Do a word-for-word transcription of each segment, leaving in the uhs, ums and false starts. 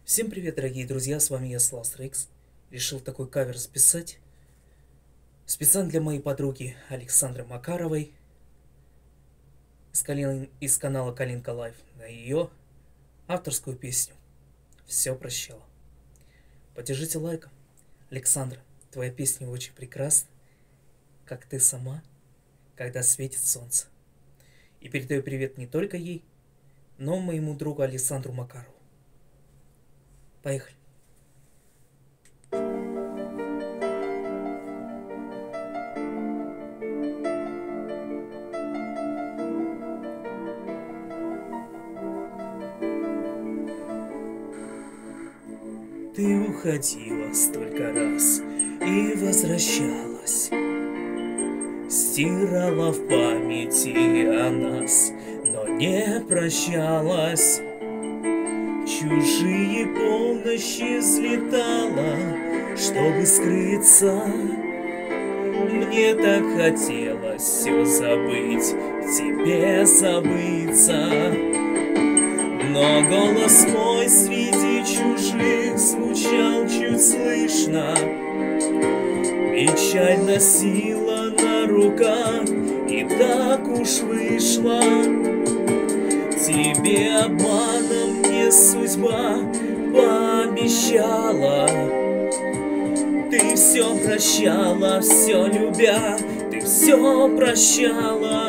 Всем привет, дорогие друзья, с вами я, Славстрикс. Решил такой кавер записать специально для моей подруги Александры Макаровой из, Калин... из канала Калинка Лайф на ее авторскую песню «Все прощала». Поддержите лайком. Александра, твоя песня очень прекрасна, как ты сама, когда светит солнце. И передаю привет не только ей, но моему другу Александру Макарову. Поехали. Ты уходила столько раз и возвращалась, стирала в памяти о нас, но не прощалась. Чужие полночи взлетала, чтобы скрыться. Мне так хотелось все забыть, тебе забыться. Но голос мой среди чужих звучал чуть слышно. Печаль носила на руках, и так уж вышло. Тебе обманом мне судьба пообещала. Ты все прощала, все любя, ты все прощала.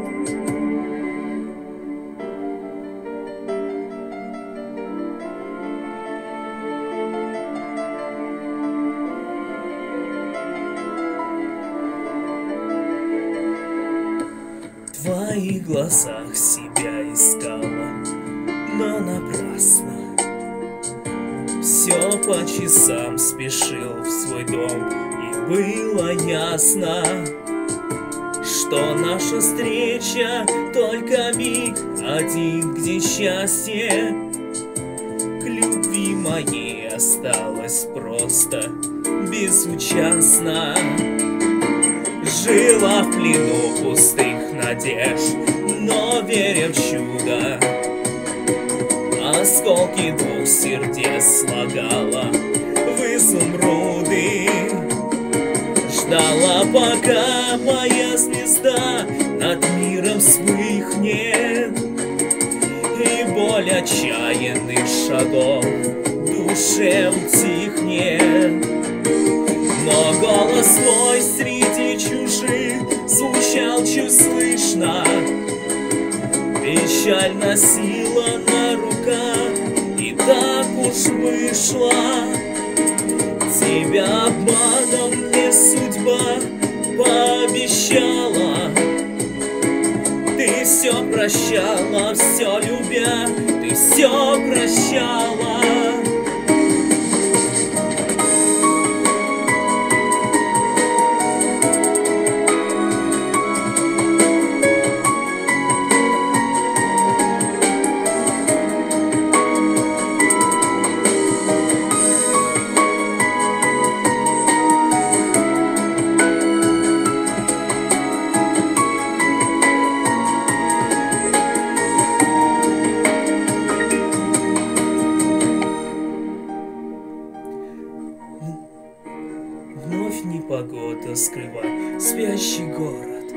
В твоих глазах себя искала, но напрасно. Все по часам спешил в свой дом, и было ясно, что наша встреча только миг один, где счастье к любви моей осталось просто безучастно. Жила в плену пустых надежд, но веря в чудо, осколки двух сердец слагала в изумруды. Ждала, пока моя звезда над миром вспыхнет, и боль отчаянных шагов в душе утихнет. Но голос мой среди чужих звучал чуть слышно. Печаль носила на руках, и так уж вышло. Тебя обманом мне судьба пообещала. Ты все прощала, все любя, ты все прощала. Вновь непогода скрывает спящий город,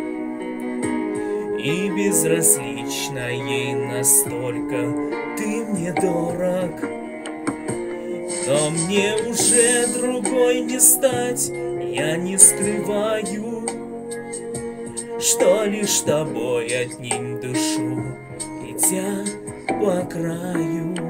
и безразлично ей настолько ты мне дорог. Но мне уже другой не стать, я не скрываю, что лишь тобой одним дышу, идя по краю.